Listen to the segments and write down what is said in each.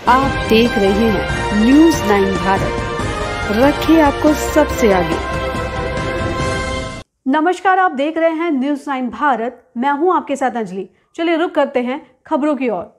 आप देख रहे हैं न्यूज़ 9 भारत, रखिए आपको सबसे आगे। नमस्कार, आप देख रहे हैं न्यूज़ 9 भारत। मैं हूं आपके साथ अंजलि। चलिए रुक करते हैं खबरों की ओर।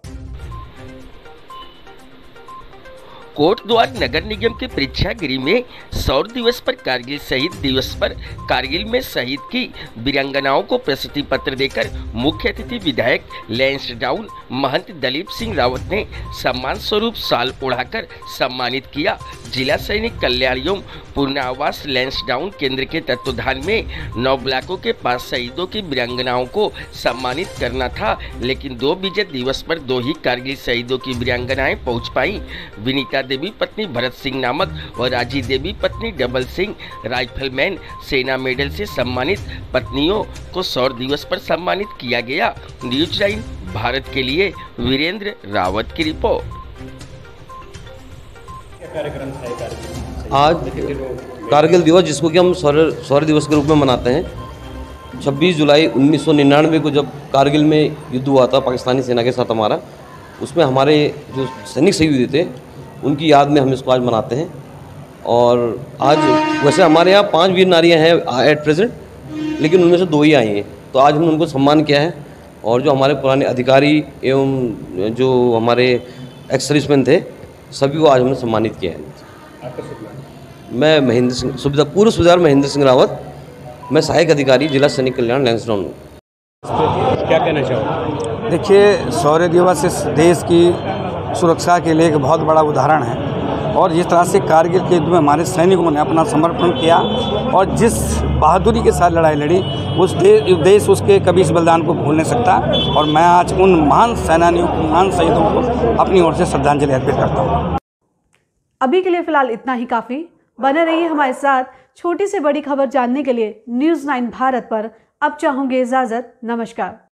कोटद्वार नगर निगम के प्रेक्षागृह में शौर्य दिवस पर कारगिल शहीद दिवस पर कारगिल में शहीद की वीरांगनाओं को प्रशस्ति पत्र देकर मुख्य अतिथि विधायक लैंसडाउन महंत दलीप सिंह रावत ने सम्मान स्वरूप शाल ओढ़ाकर सम्मानित किया। जिला सैनिक कल्याण एवं पुनर्वास लैंसडाउन केंद्र के तत्वाधान में 9 ब्लॉकों के 5 शहीदों की वीरांगनाओं को सम्मानित करना था, लेकिन 2 विजय दिवस पर 2 ही कारगिल शहीदों की वीरांगनाएं पहुंच पाई। विनीता देवी पत्नी भरत सिंह नामक और राजी देवी पत्नी डबल सिंह राइफलमैन सेना मेडल से सम्मानित पत्नियों को शौर्य दिवस पर सम्मानित किया गया। न्यूज़ 9 भारत के लिए वीरेंद्र रावत की रिपोर्ट। आज कारगिल दिवस, जिसको कि हम शौर्य दिवस के रूप में मनाते हैं, 26 जुलाई 1999 को जब कारगिल में युद्ध हुआ था पाकिस्तानी सेना के साथ हमारा, उसमें हमारे जो सैनिक शहीद हुए थे उनकी याद में हम इसको आज मनाते हैं। और आज वैसे हमारे यहाँ 5 वीर नारियाँ हैं एट प्रेजेंट, लेकिन उनमें से 2 ही आई हैं, तो आज हमने उनको सम्मान किया है। और जो हमारे पुराने अधिकारी एवं जो हमारे एक्स सर्विसमैन थे, सभी को आज हमने सम्मानित किया है। मैं महेंद्र सिंह पूर्व सूबेदार महेंद्र सिंह रावत, मैं सहायक अधिकारी जिला सैनिक कल्याण लैंसडाउन हूँ। क्या कहना चाहोगे? देखिए, शौर्य दिवस इस देश की सुरक्षा के लिए एक बहुत बड़ा उदाहरण है। और जिस तरह से कारगिल के युद्ध में हमारे सैनिकों ने अपना समर्पण किया और जिस बहादुरी के साथ लड़ाई लड़ी, उस देश उसके कभी इस बलिदान को भूल नहीं सकता। और मैं आज उन महान सेनानियों को, महान शहीदों को अपनी ओर से श्रद्धांजलि अर्पित करता हूँ। अभी के लिए फिलहाल इतना ही काफी। बने रहिए हमारे साथ। छोटी से बड़ी खबर जानने के लिए न्यूज़ 9 भारत पर अब चाहूंगी इजाजत। नमस्कार।